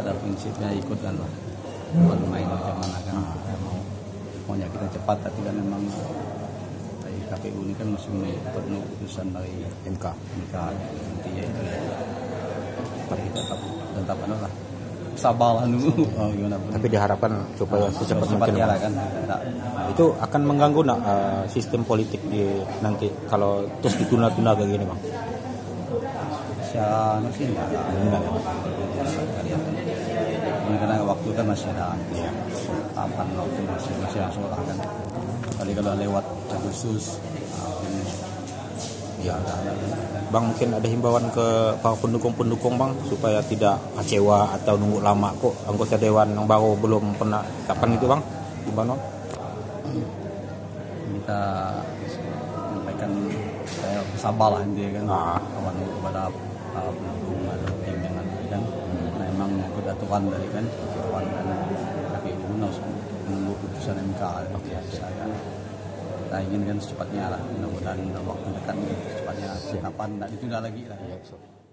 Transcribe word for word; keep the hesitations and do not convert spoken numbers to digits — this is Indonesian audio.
pada prinsipnya ikut kan lah, bukan main macam mana kan. Kita mau maunya kita cepat, tapi kan memang dari K P U ini kan masih menunggu keputusan dari M K. M K nanti ya itu ya. Tapi kita tetap tetap anu lah, sabar dulu. Oh, gimana pun. Tapi diharapkan supaya Nah, secepat cepat mungkin. ya lah kan. Nah, Itu akan mengganggu nak uh, sistem politik di nanti kalau terus ditunda-tunda kayak gini bang? secara anu sih enggak. Enggak ya. Ini karena waktu kan masih ada, ya. Tahapan waktu masih masih langsung kan. Kali kalau lewat Agustus, Ya, bang mungkin ada himbauan ke para pendukung-pendukung bang supaya tidak kecewa atau nunggu lama kok anggota dewan yang baru belum pernah kapan itu bang? Gimana? Kita menyampaikan saya sabar lah intinya kan, Ah. kawan kepada para pendukung atau tim yang ada kan. Nah, memang ikut aturan dari kan, aturan kan K P U harus menunggu putusan M K. Oke, saya kita inginkan secepatnya lah, mudah-mudahan dalam waktu dekat secepatnya, kapan tidak ditunda lagi lah.